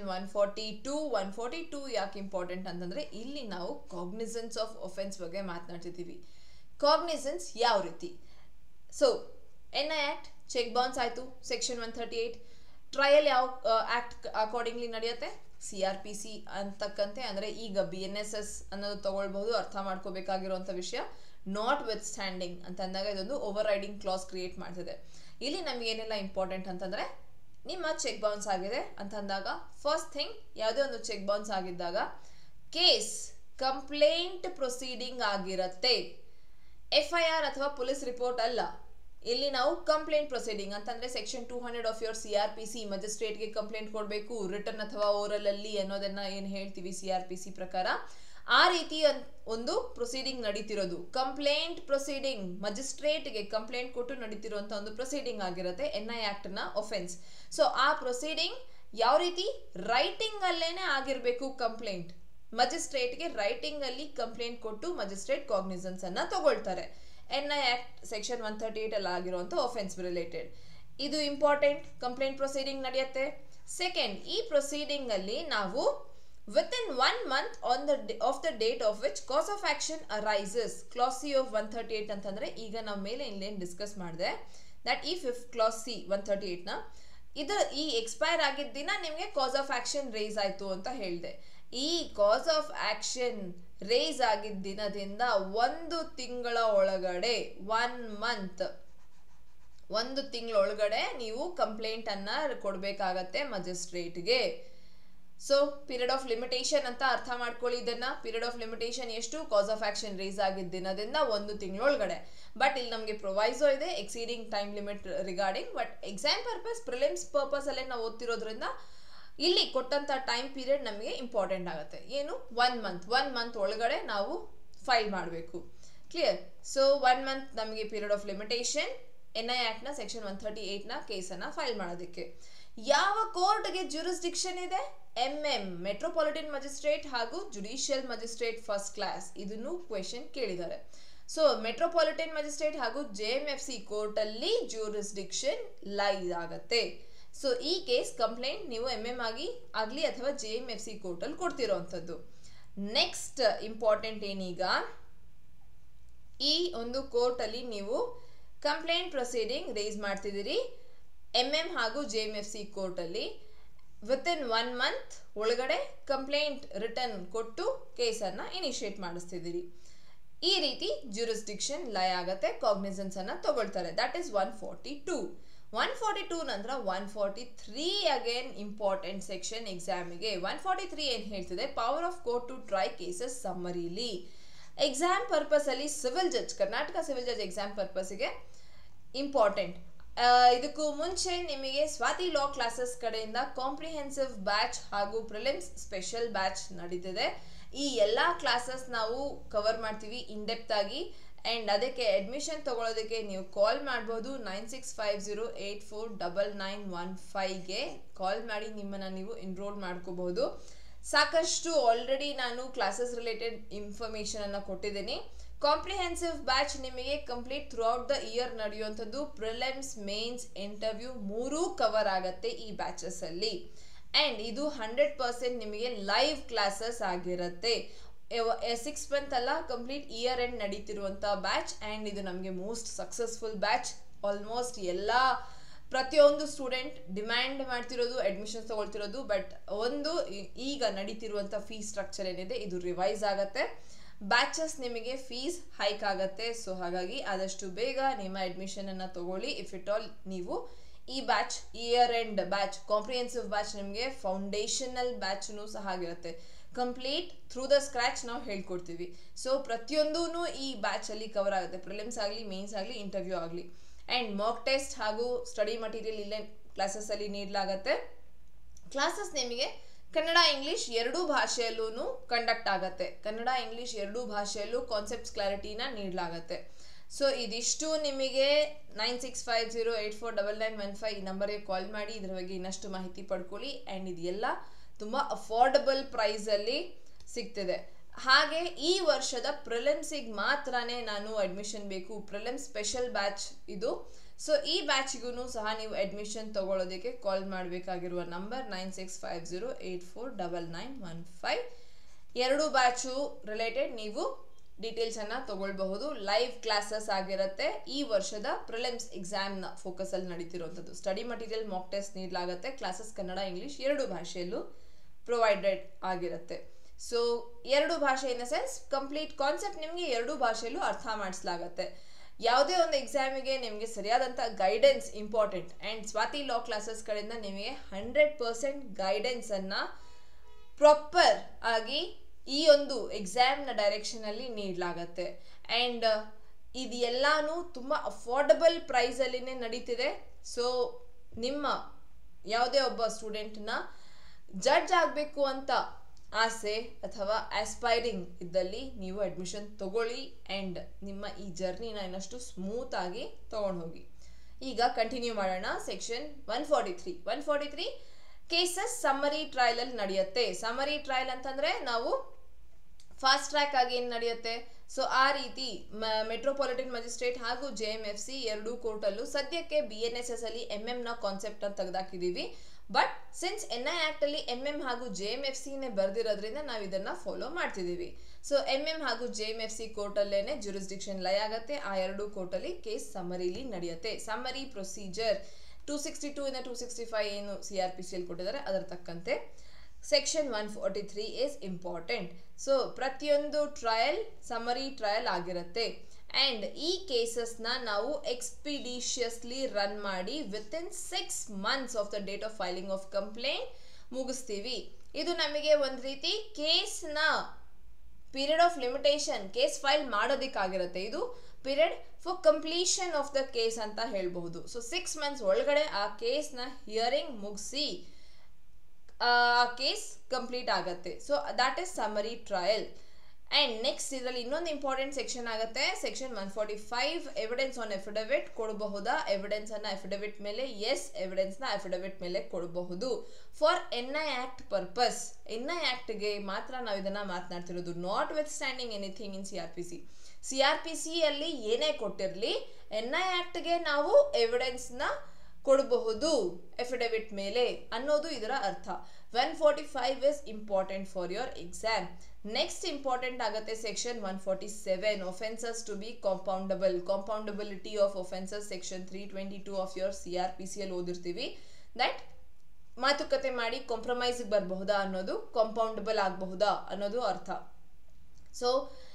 142 ಯಾಕೆ ಇಂಪಾರ್ಟೆಂಟ್ ಅಂತಂದ್ರೆ ಇಲ್ಲಿ ನಾವು ಕಾಗ್ನಿಸೆನ್ಸ್ ಆಫ್ ಒಫೆನ್ಸ್ ಬಗ್ಗೆ ಮಾತನಾಡ್ತಿದ್ದೀವಿ. ಕಾಗ್ನಿಸೆನ್ಸ್ ಯಾವ ರೀತಿ? So NI act cheque bounce ಆಯ್ತು ಸೆಕ್ಷನ್ 138. ಟ್ರಯಲ್ ಯಾವ ಆಕ್ಟ್ ಅಕಾರ್ಡಿಂಗ್ಲಿ ನಡೆಯುತ್ತೆ? CRPC ಅಂತಕ್ಕಂತೆ, ಅಂದ್ರೆ ಈಗ BNSS ಅನ್ನೋದು ತಗೊಳ್ಬಹುದು. ಅರ್ಥ ಮಾಡ್ಕೋಬೇಕಾಗಿರುವಂತ ವಿಷಯ ನಾಟ್ ವಿತ್ ಸ್ಟ್ಯಾಂಡಿಂಗ್ ಅಂತ ಅಂದಾಗ ಇದೊಂದು ಓವರ್ ರೈಡಿಂಗ್ ಕ್ಲಾಸ್ ಕ್ರಿಯೇಟ್ ಮಾಡ್ತಿದೆ. ಇಲ್ಲಿ ನಮ್ಗೆ ಏನೆಲ್ಲ ಇಂಪಾರ್ಟೆಂಟ್ ಅಂತಂದ್ರೆ, ನಿಮ್ಮ ಚೆಕ್ ಬೌನ್ಸ್ ಆಗಿದೆ ಅಂತ ಅಂದಾಗ ಫಸ್ಟ್ ಥಿಂಗ್, ಯಾವುದೇ ಒಂದು ಚೆಕ್ ಬೌನ್ಸ್ ಆಗಿದ್ದಾಗ ಕೇಸ್ ಕಂಪ್ಲೇಂಟ್ ಪ್ರೊಸೀಡಿಂಗ್ ಆಗಿರತ್ತೆ, FIR ಅಥವಾ ಪೊಲೀಸ್ ರಿಪೋರ್ಟ್ ಅಲ್ಲ. ಇಲ್ಲಿ ನಾವು ಕಂಪ್ಲೇಂಟ್ ಪ್ರೊಸೀಡಿಂಗ್ ಅಂತಂದ್ರೆ ಸೆಕ್ಷನ್ 200 ಆಫ್ ಯೋರ್ CRPC, ಮ್ಯಾಜಿಸ್ಟ್ರೇಟ್ಗೆ ಕಂಪ್ಲೇಂಟ್ ಕೊಡಬೇಕು ರಿಟರ್ನ್ ಅಥವಾ ಓರಲ್ ಅಲ್ಲಿ ಅನ್ನೋದನ್ನ ಏನ್ ಹೇಳ್ತೀವಿ CRPC ಪ್ರಕಾರ, ಆ ರೀತಿ ಒಂದು ಪ್ರೊಸೀಡಿಂಗ್ ನಡೀತಿರೋದು ಕಂಪ್ಲೇಂಟ್ ಪ್ರೊಸೀಡಿಂಗ್, ಮ್ಯಾಜಿಸ್ಟ್ರೇಟ್ಗೆ ಕಂಪ್ಲೇಂಟ್ ಕೊಟ್ಟು ನಡೀತಿರುವಂತ ಒಂದು ಪ್ರೊಸೀಡಿಂಗ್ ಆಗಿರುತ್ತೆ NI ಆಕ್ಟ್ ನ ಒಫೆನ್ಸ್. ಸೊ ಆ ಪ್ರೊಸೀಡಿಂಗ್ ಯಾವ ರೀತಿ? ರೈಟಿಂಗ್ ಅಲ್ಲೇನೆ ಆಗಿರ್ಬೇಕು ಕಂಪ್ಲೇಂಟ್. ಮ್ಯಾಜಿಸ್ಟ್ರೇಟ್ಗೆ ರೈಟಿಂಗ್ ಅಲ್ಲಿ ಕಂಪ್ಲೇಂಟ್ ಕೊಟ್ಟು ಮ್ಯಾಜಿಸ್ಟ್ರೇಟ್ ಕಾಗ್ನಿಸೆನ್ಸ್ ಅನ್ನ ತಗೊಳ್ತಾರೆ. NI ಆಕ್ಟ್ ಸೆಕ್ಷನ್ 138 ಅಲ್ಲಿ ಆಗಿರುವಂತ ಒಫೆನ್ಸ್ ರಿಲೇಟೆಡ್ ಇದು ಇಂಪಾರ್ಟೆಂಟ್. ಕಂಪ್ಲೇಂಟ್ ಪ್ರೊಸೀಡಿಂಗ್ ನಡೆಯುತ್ತೆ. ಸೆಕೆಂಡ್, ಈ ಪ್ರೊಸೀಡಿಂಗ್ ಅಲ್ಲಿ ನಾವು within 1 month of the date of which cause of action arises, clause C of 138 ಅಂತಂದ್ರೆ ಈಗ ನಾವು ಮೇಲೆ ಇಲ್ಲೇನು ಡಿಸ್ಕಸ್ ಮಾಡಿದೆ that if clause C 138 ನ ಇದು ಈ ಎಕ್ಸ್ಪೈರ್ ಆಗಿದ್ದ ದಿನ ನಿಮಗೆ ಕಾಸ್ ಆಫ್ ಆಕ್ಷನ್ ರೇಸ್ ಆಯ್ತು ಅಂತ ಹೇಳಿದೆ. ಈ ಕಾಸ್ ಆಫ್ ಆಕ್ಷನ್ ರೇಸ್ ಆಗಿದ್ದ ದಿನದಿಂದ 1 ತಿಂಗಳ ಒಳಗಡೆ 1 ತಿಂಗಳ ಒಳಗಡೆ ನೀವು ಕಂಪ್ಲೇಂಟ್ ಅನ್ನ ಕೊಡ್ಬೇಕಾಗತ್ತೆ ಮ್ಯಾಜಿಸ್ಟ್ರೇಟ್ಗೆ. ಸೊ ಪೀರಿಯಡ್ ಆಫ್ ಲಿಮಿಟೇಷನ್ ಅಂತ ಅರ್ಥ ಮಾಡ್ಕೊಳ್ಳಿ ಇದನ್ನ. ಪೀರಿಯಡ್ ಆಫ್ ಲಿಮಿಟೇಷನ್ ಎಷ್ಟು? ಕಾಸ್ ಆಫ್ ಆಕ್ಷನ್ ರೇಸ್ ಆಗಿದ್ದ ದಿನದಿಂದ 1 ತಿಂಗಳೊಳಗಡೆ. ಬಟ್ ಇಲ್ಲಿ ನಮಗೆ ಪ್ರೊವೈಸೋ ಇದೆ exceeding time limit regarding, but exam purpose prelims purpose ಅಲ್ಲೇ ನಾವು ಓದ್ತಿರೋದ್ರಿಂದ ಇಲ್ಲಿ ಕೊಟ್ಟಂತ ಟೈಮ್ ಪೀರಿಯಡ್ ನಮಗೆ ಇಂಪಾರ್ಟೆಂಟ್ ಆಗುತ್ತೆ. ಏನು? 1 ಮಂತ್ ಒಳಗಡೆ ನಾವು ಫೈಲ್ ಮಾಡಬೇಕು. ಕ್ಲಿಯರ್? ಸೊ 1 ಮಂತ್ ನಮಗೆ period of limitation NI act ನ ಸೆಕ್ಷನ್ 138 ನ ಕೇಸನ್ನ ಫೈಲ್ ಮಾಡೋದಕ್ಕೆ. ಯಾವ ಕೋರ್ಟ್ಗೆ ಜ್ಯೂರಿಸ್ಡಿಕ್ಷನ್ ಇದೆ? ಮೆಟ್ರೋಪಾಲಿಟನ್ ಮ್ಯಾಜಿಸ್ಟ್ರೇಟ್ ಹಾಗೂ ಜುಡಿಷಿಯಲ್ ಮ್ಯಾಜಿಸ್ಟ್ರೇಟ್ ಫಸ್ಟ್ ಕ್ಲಾಸ್. ಇದನ್ನು ಕ್ವೆಶ್ಚನ್ ಕೇಳಿದ್ದಾರೆ. ಸೊ ಮೆಟ್ರೋಪಾಲಿಟನ್ ಮ್ಯಾಜಿಸ್ಟ್ರೇಟ್ ಹಾಗೂ JMFC ಕೋರ್ಟ್ ಅಲ್ಲಿ ಜ್ಯೂರಿಸ್ಡಿಕ್ಷನ್ ಲೈಸ್ ಆಗತ್ತೆ. ಸೊ ಈ ಕೇಸ್ ಕಂಪ್ಲೇಂಟ್ ನೀವು ಆಗ್ಲಿ ಅಥವಾ JMFC ಕೋರ್ಟ್ ಅಲ್ಲಿ ಕೊಡ್ತಿರೋಂಥದ್ದು. ನೆಕ್ಸ್ಟ್ ಇಂಪಾರ್ಟೆಂಟ್ ಏನೀಗ, ಈ ಒಂದು ಕೋರ್ಟ್ ಅಲ್ಲಿ ನೀವು ಕಂಪ್ಲೇಂಟ್ ಪ್ರೊಸೀಡಿಂಗ್ ರೇಸ್ ಮಾಡ್ತಿದ್ದೀರಿ ಹಾಗೂ JMFC ಕೋರ್ಟ್ ಅಲ್ಲಿ. ವಿತಿನ್ 1 ಮಂತ್ ಒಳಗಡೆ ಕಂಪ್ಲೇಂಟ್ ರಿಟರ್ನ್ ಕೊಟ್ಟು ಕೇಸನ್ನ ಇನಿಷಿಯೇಟ್ ಮಾಡಿಸ್ತಿದ್ದೀರಿ. ಈ ರೀತಿ ಜ್ಯೂರಿಸ್ಡಿಕ್ಷನ್ ಲೈ ಆಗತ್ತೆ, ಕಾಗ್ನಿಸೆನ್ಸ್ ಅನ್ನ ತಗೊಳ್ತಾರೆ. ದಟ್ ಈಸ್ 142 ನಂತರ 143 ಅಗೇನ್ ಇಂಪಾರ್ಟೆಂಟ್ ಸೆಕ್ಷನ್ ಎಕ್ಸಾಮಿಗೆ. 143 ಏನ್ ಹೇಳ್ತಿದೆ? Power of court to try cases summarily. Exam purpose ಅಲ್ಲಿ civil judge, Karnataka civil judge exam ಪರ್ಪಸ್ಗೆ ಇಂಪಾರ್ಟೆಂಟ್. ಇದಕ್ಕೂ ಮುಂಚೆ ನಿಮಗೆ ಸ್ವಾತಿ ಲಾ ಕ್ಲಾಸಸ್ ಕಡೆಯಿಂದ ಕಾಂಪ್ರಿಹೆನ್ಸಿವ್ ಬ್ಯಾಚ್ ಹಾಗೂ ಪ್ರಿಲಿಮ್ಸ್ ಸ್ಪೆಷಲ್ ಬ್ಯಾಚ್ ನಡೀತಿದೆ. ಈ ಎಲ್ಲ ಕ್ಲಾಸಸ್ ನಾವು ಕವರ್ ಮಾಡ್ತೀವಿ ಇನ್ ಡೆಪ್ತ್ ಆಗಿ. ಅಂಡ್ ಅದಕ್ಕೆ ಅಡ್ಮಿಷನ್ ತಗೊಳ್ಳೋದಕ್ಕೆ ನೀವು ಕಾಲ್ ಮಾಡ್ಬೋದು 9650849915ಗೆ ಕಾಲ್ ಮಾಡಿ ನಿಮ್ಮನ್ನ ನೀವು ಎನ್ರೋಲ್ ಮಾಡ್ಕೋಬಹುದು. ಸಾಕಷ್ಟು ಆಲ್ರೆಡಿ ನಾನು ಕ್ಲಾಸಸ್ ರಿಲೇಟೆಡ್ ಇನ್ಫಾರ್ಮೇಶನ್ ಅನ್ನ ಕೊಟ್ಟಿದ್ದೀನಿ. ಕಾಂಪ್ರಿಹೆನ್ಸಿವ್ ಬ್ಯಾಚ್ ನಿಮಗೆ complete throughout the year ನಡೆಯುವಂಥದ್ದು. ಪ್ರಿಲಿಮ್ಸ್, ಮೇನ್ಸ್, ಇಂಟರ್ವ್ಯೂ 3 ಕವರ್ ಆಗತ್ತೆ ಈ ಬ್ಯಾಚಸ್ ಅಲ್ಲಿ. ಅಂಡ್ ಇದು 100% ನಿಮಗೆ ಲೈವ್ ಕ್ಲಾಸಸ್ ಆಗಿರುತ್ತೆ. 6 ಮಂತ್ ಅಲ್ಲ, ಕಂಪ್ಲೀಟ್ ಇಯರ್ ಎಂಡ್ ನಡೀತಿರುವಂತ ಬ್ಯಾಚ್. ಅಂಡ್ ಇದು ನಮಗೆ ಮೋಸ್ಟ್ ಸಕ್ಸಸ್ಫುಲ್ ಬ್ಯಾಚ್. ಆಲ್ಮೋಸ್ಟ್ ಎಲ್ಲ ಪ್ರತಿಯೊಂದು ಸ್ಟೂಡೆಂಟ್ ಡಿಮ್ಯಾಂಡ್ ಮಾಡ್ತಿರೋದು ಅಡ್ಮಿಷನ್ಸ್ ತಗೊಳ್ತಿರೋದು. ಬಟ್ ಒಂದು ಈಗ ನಡೀತಿರುವಂಥ ಫೀಸ್ ಸ್ಟ್ರಕ್ಚರ್ ಏನಿದೆ ಇದು ರಿವೈಸ್ ಆಗುತ್ತೆ, ಬ್ಯಾಚಸ್ ನಿಮಗೆ ಫೀಸ್ ಹೈಕ್ ಆಗುತ್ತೆ. ಸೊ ಹಾಗಾಗಿ ಆದಷ್ಟು ಬೇಗ ನಿಮ್ಮ ಅಡ್ಮಿಷನ್ ಅನ್ನು ತಗೊಳ್ಳಿ. ಇಫ್ ಇಟ್ ಆಲ್ ನೀವು ಈ batch year end batch comprehensive batch ನಿಮಗೆ ಫೌಂಡೇಶನಲ್ ಬ್ಯಾಚ್ನು ಸಹ ಆಗಿರುತ್ತೆ. ಕಂಪ್ಲೀಟ್ ಥ್ರೂ ದ ಸ್ಕ್ರ್ಯಾಚ್ ನಾವು ಹೇಳ್ಕೊಡ್ತೀವಿ. ಸೊ ಪ್ರತಿಯೊಂದೂ ಈ ಬ್ಯಾಚ್ ಅಲ್ಲಿ ಕವರ್ ಆಗುತ್ತೆ, ಪ್ರಿಲಿಮ್ಸ್ ಆಗಲಿ, ಮೇನ್ಸ್ ಆಗಲಿ, ಇಂಟರ್ವ್ಯೂ ಆಗಲಿ. ಆ್ಯಂಡ್ ಮಾಕ್ ಟೆಸ್ಟ್ ಹಾಗೂ ಸ್ಟಡಿ ಮಟೀರಿಯಲ್ ಇಲ್ಲೇ ಕ್ಲಾಸಸ್ ಅಲ್ಲಿ ನೀಡಲಾಗತ್ತೆ. ಕ್ಲಾಸಸ್ ನಿಮಗೆ ಕನ್ನಡ ಇಂಗ್ಲಿಷ್ ಎರಡೂ ಭಾಷೆಯಲ್ಲೂ ಕಂಡಕ್ಟ್ ಆಗುತ್ತೆ. ಕನ್ನಡ ಇಂಗ್ಲಿಷ್ ಎರಡೂ ಭಾಷೆಯಲ್ಲೂ ಕಾನ್ಸೆಪ್ಟ್ಸ್ ಕ್ಲಾರಿಟಿನ ನೀಡಲಾಗತ್ತೆ. ಸೊ ಇದಿಷ್ಟು ನಿಮಗೆ 9650849915 ಈ ನಂಬರ್ಗೆ ಕಾಲ್ ಮಾಡಿ ಇದ್ರ ಬಗ್ಗೆ ಇನ್ನಷ್ಟು ಮಾಹಿತಿ ಪಡ್ಕೊಳ್ಳಿ. ಆ್ಯಂಡ್ ಇದೆಲ್ಲ ತುಂಬ ಅಫೋರ್ಡಬಲ್ ಪ್ರೈಸಲ್ಲಿ ಸಿಗ್ತಿದೆ. ಹಾಗೆ ಈ ವರ್ಷದ ಪ್ರಿಲಿಮ್ಸಿಗೆ ಮಾತ್ರನೇ ನಾನು ಅಡ್ಮಿಷನ್ ಬೇಕು, ಪ್ರಿಲಿಮ್ಸ್ ಸ್ಪೆಷಲ್ ಬ್ಯಾಚ್ ಇದು. ಸೊ ಈ ಬ್ಯಾಚ್ಗೂ ಸಹ ನೀವು ಅಡ್ಮಿಷನ್ ತಗೊಳ್ಳೋದಕ್ಕೆ ಕಾಲ್ ಮಾಡಬೇಕಾಗಿರುವ ನಂಬರ್ 9650849915. ಎರಡು ಬ್ಯಾಚು ರಿಲೇಟೆಡ್ ನೀವು ಡೀಟೇಲ್ಸನ್ನು ತಗೊಳ್ಬಹುದು. ಲೈವ್ ಕ್ಲಾಸಸ್ ಆಗಿರುತ್ತೆ. ಈ ವರ್ಷದ ಪ್ರಿಲಿಮ್ಸ್ ಎಕ್ಸಾಮ್ನ ಫೋಕಸಲ್ಲಿ ನಡೀತಿರುವಂಥದ್ದು. ಸ್ಟಡಿ ಮಟೀರಿಯಲ್ ಮಾಕ್ ಟೆಸ್ಟ್ ನೀಡಲಾಗುತ್ತೆ. ಕ್ಲಾಸಸ್ ಕನ್ನಡ ಇಂಗ್ಲಿಷ್ ಎರಡು ಭಾಷೆಯಲ್ಲೂ ಪ್ರೊವೈಡೆಡ್ ಆಗಿರುತ್ತೆ. ಸೊ ಎರಡು ಭಾಷೆ in the sense complete concept ನಿಮಗೆ ಎರಡು ಭಾಷೆಯಲ್ಲೂ ಅರ್ಥ ಮಾಡಿಸಲಾಗತ್ತೆ. ಯಾವುದೇ ಒಂದು ಎಕ್ಸಾಮಿಗೆ ನಿಮಗೆ ಸರಿಯಾದಂಥ guidance important. And Swathi law classes ಕಡೆಯಿಂದ ನಿಮಗೆ 100% ಗೈಡೆನ್ಸನ್ನು ಪ್ರಾಪರ್ ಆಗಿ ಈ ಒಂದು ಎಕ್ಸಾಮ್ನ ಡೈರೆಕ್ಷನಲ್ಲಿ ನೀಡಲಾಗತ್ತೆ. ಆ್ಯಂಡ್ ಇದೆಲ್ಲಾನು ತುಂಬ ಅಫೋರ್ಡಬಲ್ ಪ್ರೈಸಲ್ಲಿನೇ ನಡೀತಿದೆ. ಸೊ ನಿಮ್ಮ ಯಾವುದೇ ಒಬ್ಬ ಸ್ಟೂಡೆಂಟ್ನ ಜಡ್ಜ್ ಆಗಬೇಕು ಅಂತ ಆಸೆ ಅಥವಾ ಆಸ್ಪೈರಿಂಗ್ ಇದ್ದಲ್ಲಿ ನೀವು ಅಡ್ಮಿಷನ್ ತಗೊಳ್ಳಿ. ಆ್ಯಂಡ್ ನಿಮ್ಮ ಈ ಜರ್ನಿನ ಇನ್ನಷ್ಟು ಸ್ಮೂತ್ ಆಗಿ ತಗೊಂಡು ಹೋಗಿ. ಈಗ ಕಂಟಿನ್ಯೂ ಮಾಡೋಣ. ಸೆಕ್ಷನ್ 143 ಕೇಸಸ್ ಸಮ್ಮರಿ ಟ್ರಯಲ್ ಅಲ್ಲಿ ನಡೆಯುತ್ತೆ. ಸಮ್ಮರಿ ಟ್ರಯಲ್ ಅಂತಂದ್ರೆ ನಾವು ಫಾಸ್ಟ್ ಟ್ರ್ಯಾಕ್ ಆಗಿ ಏನು ನಡೆಯುತ್ತೆ. ಸೊ ಆ ರೀತಿ ಮೆಟ್ರೋಪಾಲಿಟನ್ ಮ್ಯಾಜಿಸ್ಟ್ರೇಟ್ ಹಾಗೂ JMFC ಎರಡೂ ಕೋರ್ಟಲ್ಲೂ ಸದ್ಯಕ್ಕೆ BNSS ಅಲ್ಲಿ MM ಕಾನ್ಸೆಪ್ಟ್ ಅಂತ ತೆಗೆದಾಕಿದ್ದೀವಿ. ಬಟ್ ಸಿನ್ಸ್ NI ಆಕ್ಟ್ ಅಲ್ಲಿ MM ಹಾಗೂ JMFCನೇ ಬರ್ದಿರೋದ್ರಿಂದ ನಾವು ಇದನ್ನ ಫಾಲೋ ಮಾಡ್ತಿದ್ದೀವಿ. ಸೊ MM ಹಾಗೂ JMFC ಕೋರ್ಟಲ್ಲೇನೆ ಜುರಿಸ್ಡಿಕ್ಷನ್ ಲೈ ಆಗತ್ತೆ. ಆ ಎರಡೂ ಕೋರ್ಟಲ್ಲಿ ಕೇಸ್ ಸಮ್ಮರಿಲಿ ನಡೆಯುತ್ತೆ. ಸಮ್ಮರಿ ಪ್ರೊಸೀಜರ್ 262 ಇಂದ 265 ಏನು CRPC ಅಲ್ಲಿ ಕೊಟ್ಟಿದ್ದಾರೆ ಅದರ ತಕ್ಕಂತೆ ಸೆಕ್ಷನ್ 143 ಇಸ್ ಇಂಪಾರ್ಟೆಂಟ್. ಸೊ ಪ್ರತಿಯೊಂದು ಟ್ರಯಲ್ ಸಮ್ಮರಿ ಟ್ರಯಲ್ ಆಗಿರುತ್ತೆ. ಆ್ಯಂಡ್ ಈ ಕೇಸಸ್ನ ನಾವು ಎಕ್ಸ್ಪಿಡಿಷಿಯಸ್ಲಿ ರನ್ ಮಾಡಿ within 6 months of the date of filing of complaint ಮುಗಿಸ್ತೀವಿ. ಇದು ನಮಗೆ ಒಂದು ರೀತಿ ಕೇಸ್ನ period of limitation, case file ಮಾಡೋದಕ್ಕಾಗಿರುತ್ತೆ. ಇದು period for completion of the case ಅಂತ ಹೇಳ್ಬಹುದು. ಸೊ 6 months ಒಳಗಡೆ ಆ ಕೇಸ್ನ ಹಿಯರಿಂಗ್ ಮುಗಿಸಿ ಆ ಕೇಸ್ ಕಂಪ್ಲೀಟ್ ಆಗುತ್ತೆ. So that is summary trial. And next ಇದರಲ್ಲಿ ಇನ್ನೊಂದು ಇಂಪಾರ್ಟೆಂಟ್ ಸೆಕ್ಷನ್ ಆಗುತ್ತೆ. ಸೆಕ್ಷನ್ 145 ಎವಿಡೆನ್ಸ್ ಆನ್ ಎಫಿಡವಿಟ್ ಕೊಡಬಹುದಾ, ಎವಿಡೆನ್ಸ್ ಅನ್ನ ಎಫಿಡವಿಟ್ ಮೇಲೆ ಎಸ್, ಎವಿಡೆನ್ಸ್ ನ ಎಫಿಡವಿಟ್ ಮೇಲೆ ಕೊಡಬಹುದು. For NI act purpose, NI ಆಕ್ಟ್ಗೆ ಮಾತ್ರ ನಾವು ಇದನ್ನ ಮಾತನಾಡ್ತಿರೋದು. Notwithstanding anything in CRPC ಅಲ್ಲಿ ಏನೇ ಕೊಟ್ಟಿರಲಿ NI ಆಕ್ಟ್ಗೆ ನಾವು ಎವಿಡೆನ್ಸ್ನ ಕೊಡಬಹುದು ಎಫಿಡವಿಟ್ ಮೇಲೆ ಅನ್ನೋದು ಇದರ ಅರ್ಥ. 145 is important for your exam. Next important ಆಗುತ್ತೆ section 147 offences to be compoundable. Compoundability of offences section 322 of your CRPC ಅಲ್ಲಿ ಓದಿರ್ತೀವಿ. ದಟ್ ಮಾತುಕತೆ ಮಾಡಿ ಕಾಂಪ್ರಮೈಸ್ಗೆ ಬರಬಹುದಾ ಅನ್ನೋದು, ಕಾಂಪೌಂಡಬಲ್ ಆಗಬಹುದಾ ಅನ್ನೋದು ಅರ್ಥ. ಸೊ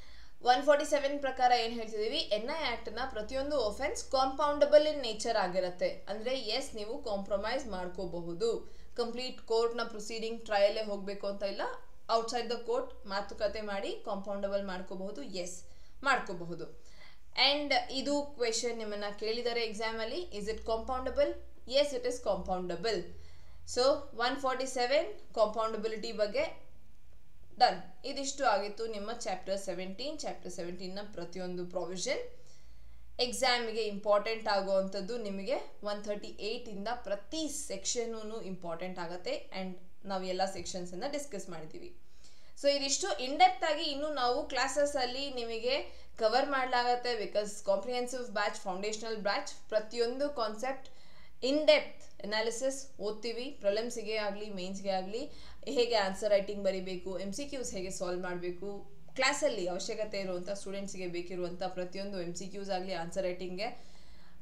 147 ಪ್ರಕಾರ ಏನು ಹೇಳ್ತಿದ್ದೀವಿ, NI ಆಕ್ಟ್ನ ಪ್ರತಿಯೊಂದು ಒಫೆನ್ಸ್ ಕಾಂಪೌಂಡಬಲ್ ಇನ್ ನೇಚರ್ ಆಗಿರುತ್ತೆ. ಅಂದರೆ ಎಸ್ ನೀವು ಕಾಂಪ್ರಮೈಸ್ ಮಾಡ್ಕೋಬಹುದು. ಕಂಪ್ಲೀಟ್ ಕೋರ್ಟ್ನ ಪ್ರೊಸೀಡಿಂಗ್ ಟ್ರಯಲ್ಲೇ ಹೋಗಬೇಕು ಅಂತ ಇಲ್ಲ, ಔಟ್ಸೈಡ್ ದ ಕೋರ್ಟ್ ಮಾತುಕತೆ ಮಾಡಿ ಕಾಂಪೌಂಡಬಲ್ ಮಾಡ್ಕೋಬಹುದು. ಎಸ್ ಮಾಡ್ಕೋಬಹುದು. ಆ್ಯಂಡ್ ಇದು ಕ್ವೆಶನ್ ನಿಮ್ಮನ್ನ ಕೇಳಿದ್ದಾರೆ ಎಕ್ಸಾಮಲ್ಲಿ, is it compoundable? Yes it is compoundable. So 147 compoundability ಬಗ್ಗೆ ಡನ್. ಇದಿಷ್ಟು ಆಗಿತ್ತು ನಿಮ್ಮ ಚಾಪ್ಟರ್ 17. ಚಾಪ್ಟರ್ 17ನ ಪ್ರತಿಯೊಂದು ಪ್ರೊವಿಷನ್ ಎಕ್ಸಾಮಿಗೆ ಇಂಪಾರ್ಟೆಂಟ್ ಆಗುವಂಥದ್ದು ನಿಮಗೆ 138 ಇಂದ ಪ್ರತಿ ಸೆಕ್ಷನೂ ಇಂಪಾರ್ಟೆಂಟ್ ಆಗುತ್ತೆ. ಆ್ಯಂಡ್ ನಾವು ಎಲ್ಲ ಸೆಕ್ಷನ್ಸನ್ನು ಡಿಸ್ಕಸ್ ಮಾಡಿದ್ದೀವಿ. ಸೊ ಇದಿಷ್ಟು ಇನ್ಡೆಪ್ತ್ ಆಗಿ ಇನ್ನು ನಾವು ಕ್ಲಾಸಸ್ ಅಲ್ಲಿ ನಿಮಗೆ ಕವರ್ ಮಾಡಲಾಗತ್ತೆ. Because comprehensive batch, foundational batch, ಪ್ರತಿಯೊಂದು ಕಾನ್ಸೆಪ್ಟ್ ಇನ್ಡೆಪ್ತ್ ಅನಾಲಿಸಿಸ್ ಓದ್ತೀವಿ. ಪ್ರಿಲಿಮ್ಸ್ಗೆ ಆಗಲಿ ಮೇನ್ಸ್ಗೆ ಆಗಲಿ ಹೇಗೆ ಆನ್ಸರ್ ರೈಟಿಂಗ್ ಬರೀಬೇಕು, MCQs ಹೇಗೆ ಸಾಲ್ವ್ ಮಾಡಬೇಕು, ಕ್ಲಾಸಲ್ಲಿ ಅವಶ್ಯಕತೆ ಇರುವಂಥ ಸ್ಟೂಡೆಂಟ್ಸ್ಗೆ ಬೇಕಿರುವಂಥ ಪ್ರತಿಯೊಂದು MCQs ಆಗಲಿ ಆನ್ಸರ್ ರೈಟಿಂಗ್ಗೆ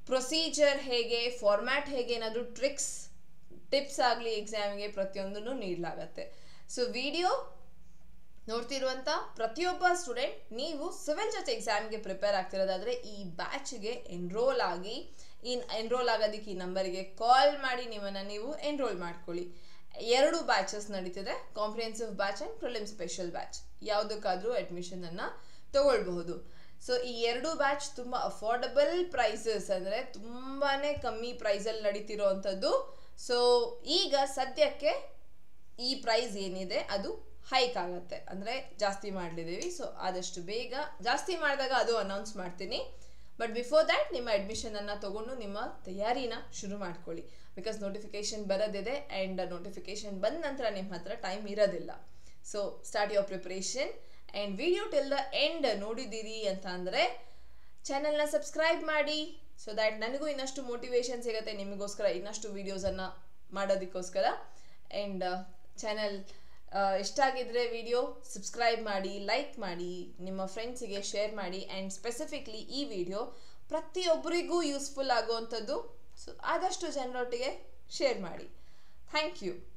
ಪ್ರೊಸೀಜರ್ ಹೇಗೆ, ಫಾರ್ಮ್ಯಾಟ್ ಹೇಗೆ, ಏನಾದರೂ ಟಿಪ್ಸ್ ಆಗಲಿ ಎಕ್ಸಾಮ್ಗೆ ಪ್ರತಿಯೊಂದನ್ನು ನೀಡಲಾಗತ್ತೆ. ಸೊ ವಿಡಿಯೋ ನೋಡ್ತಿರುವಂಥ ಪ್ರತಿಯೊಬ್ಬ ಸ್ಟೂಡೆಂಟ್ ನೀವು ಸಿವಿಲ್ ಜೊತೆ ಎಕ್ಸಾಮ್ಗೆ ಪ್ರಿಪೇರ್ ಆಗ್ತಿರೋದಾದರೆ ಈ ಬ್ಯಾಚ್ಗೆ ಎನ್ರೋಲ್ ಆಗೋದಕ್ಕೆ ಈ ನಂಬರಿಗೆ ಕಾಲ್ ಮಾಡಿ ನಿಮ್ಮನ್ನು ನೀವು ಎನ್ರೋಲ್ ಮಾಡ್ಕೊಳ್ಳಿ. 2 ಬ್ಯಾಚಸ್ ನಡೀತಿದೆ, comprehensive batch and prelim special batch. ಯಾವುದಕ್ಕಾದರೂ ಅಡ್ಮಿಷನನ್ನು ತಗೊಳ್ಬಹುದು. ಸೊ ಈ 2 ಬ್ಯಾಚ್ ತುಂಬ ಅಫೋರ್ಡಬಲ್ ಪ್ರೈಸಸ್, ಅಂದರೆ ತುಂಬಾ ಕಮ್ಮಿ ಪ್ರೈಸಲ್ಲಿ ನಡೀತಿರೋ ಅಂಥದ್ದು. ಸೊ ಈಗ ಸದ್ಯಕ್ಕೆ ಈ ಪ್ರೈಸ್ ಏನಿದೆ ಅದು ಹೈಕ್ ಆಗುತ್ತೆ, ಅಂದರೆ ಜಾಸ್ತಿ ಮಾಡಲಿದ್ದೀವಿ. ಸೊ ಆದಷ್ಟು ಬೇಗ ಜಾಸ್ತಿ ಮಾಡಿದಾಗ ಅದು ಅನೌನ್ಸ್ ಮಾಡ್ತೀನಿ. ಬಟ್ ಬಿಫೋರ್ ದ್ಯಾಟ್ ನಿಮ್ಮ ಅಡ್ಮಿಷನನ್ನು ತೊಗೊಂಡು ನಿಮ್ಮ ತಯಾರಿನ ಶುರು ಮಾಡ್ಕೊಳ್ಳಿ. ಬಿಕಾಸ್ ನೋಟಿಫಿಕೇಶನ್ ಬರೋದಿದೆ ಆ್ಯಂಡ್ ನೋಟಿಫಿಕೇಶನ್ ಬಂದ ನಂತರ ನಿಮ್ಮ ಹತ್ರ ಟೈಮ್ ಇರೋದಿಲ್ಲ. So start your preparation and video till the end ನೋಡಿದ್ದೀರಿ ಅಂತ ಅಂದರೆ ಚಾನಲ್ನ ಸಬ್ಸ್ಕ್ರೈಬ್ ಮಾಡಿ. ಸೊ ದ್ಯಾಟ್ ನನಗೂ ಇನ್ನಷ್ಟು ಮೋಟಿವೇಶನ್ ಸಿಗುತ್ತೆ ನಿಮಗೋಸ್ಕರ ಇನ್ನಷ್ಟು ವೀಡಿಯೋಸನ್ನು ಮಾಡೋದಕ್ಕೋಸ್ಕರ. ಆ್ಯಂಡ್ ಚಾನಲ್ ಇಷ್ಟ ಆಗಿದ್ರೆ ವಿಡಿಯೋ ಸಬ್ಸ್ಕ್ರೈಬ್ ಮಾಡಿ, ಲೈಕ್ ಮಾಡಿ, ನಿಮ್ಮ ಫ್ರೆಂಡ್ಸಿಗೆ ಶೇರ್ ಮಾಡಿ. ಆ್ಯಂಡ್ ಸ್ಪೆಸಿಫಿಕ್ಲಿ ಈ ವಿಡಿಯೋ ಪ್ರತಿಯೊಬ್ಬರಿಗೂ ಯೂಸ್ಫುಲ್ ಆಗುವಂಥದ್ದು. ಸೊ ಆದಷ್ಟು ಜನರೊಟ್ಟಿಗೆ ಶೇರ್ ಮಾಡಿ. Thank you.